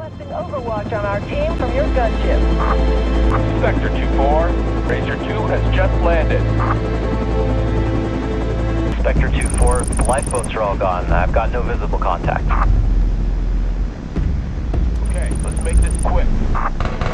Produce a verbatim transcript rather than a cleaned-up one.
Requesting overwatch on our team from your gunship. Sector two four, Razor two has just landed. Sector two four, the lifeboats are all gone. I've got no visible contact. Okay, let's make this quick.